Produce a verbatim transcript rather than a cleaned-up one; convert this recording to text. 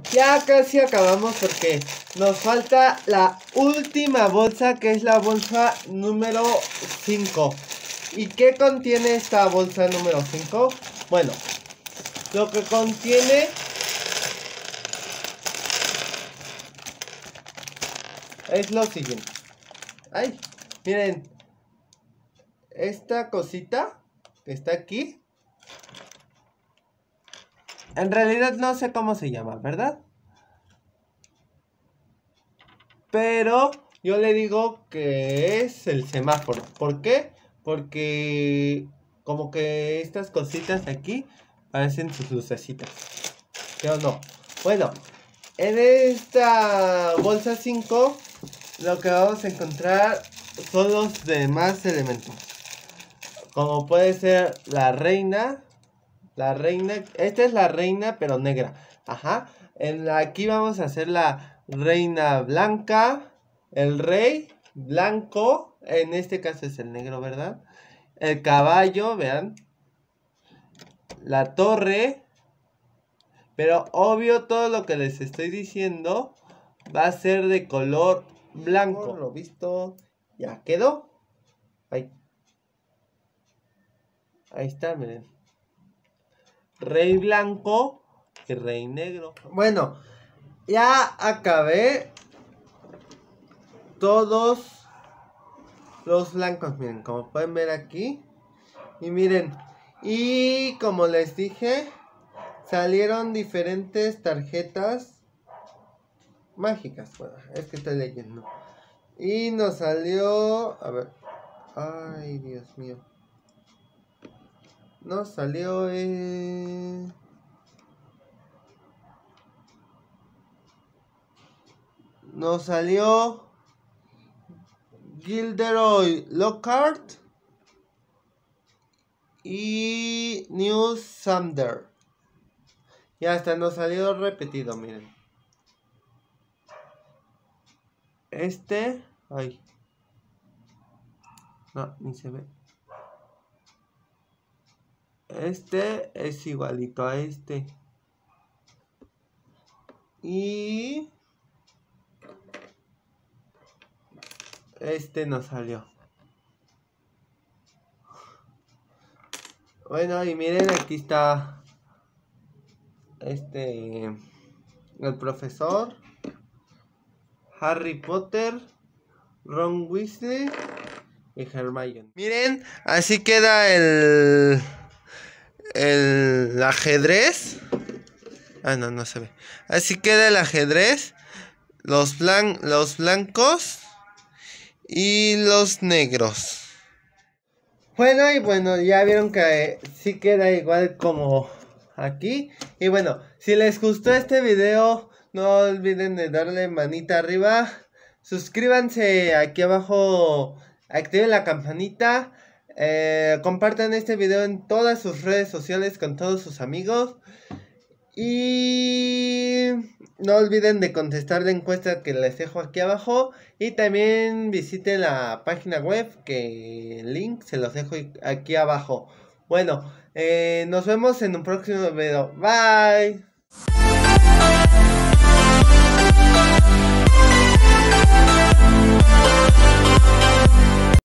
ya casi acabamos porque nos falta la última bolsa, que es la bolsa número cinco. ¿Y qué contiene esta bolsa número cinco? Bueno, lo que contiene es lo siguiente. Ay, miren, esta cosita que está aquí, en realidad no sé cómo se llama, ¿verdad? Pero yo le digo que es el semáforo. ¿Por qué? Porque como que estas cositas aquí parecen sus lucecitas. ¿Sí o no? Bueno, en esta bolsa cinco lo que vamos a encontrar son los demás elementos. Como puede ser la reina. La reina. Esta es la reina pero negra. Ajá. En la, aquí vamos a hacer la reina blanca. El rey blanco. En este caso es el negro, ¿verdad? El caballo, vean. La torre. Pero obvio todo lo que les estoy diciendo va a ser de color blanco. Por lo visto ya quedó. Ahí. Ahí está, miren. Rey blanco y rey negro. Bueno, ya acabé todos los blancos, miren, como pueden ver aquí. Y miren, y como les dije, salieron diferentes tarjetas mágicas. Bueno, es que estoy leyendo. Y nos salió, a ver, ay Dios mío. Nos salió eh... Nos salió Gilderoy Lockhart y News Sander. Y hasta nos salió repetido, miren. Este, ay. No, ni se ve. Este es igualito a este. Y este nos salió. Bueno, y miren, aquí está este, el profesor, Harry Potter, Ron Weasley y Hermione. Miren, así queda el el ajedrez. Ah, no, no se ve. Así queda el ajedrez. Los, blan los blancos y los negros. Bueno, y bueno, ya vieron que sí queda igual como aquí. Y bueno, si les gustó este video, no olviden de darle manita arriba. Suscríbanse aquí abajo. Activen la campanita. Eh, compartan este video en todas sus redes sociales con todos sus amigos. Y no olviden de contestar la encuesta que les dejo aquí abajo. Y también visiten la página web, que el link se los dejo aquí abajo. Bueno, eh, nos vemos en un próximo video. Bye.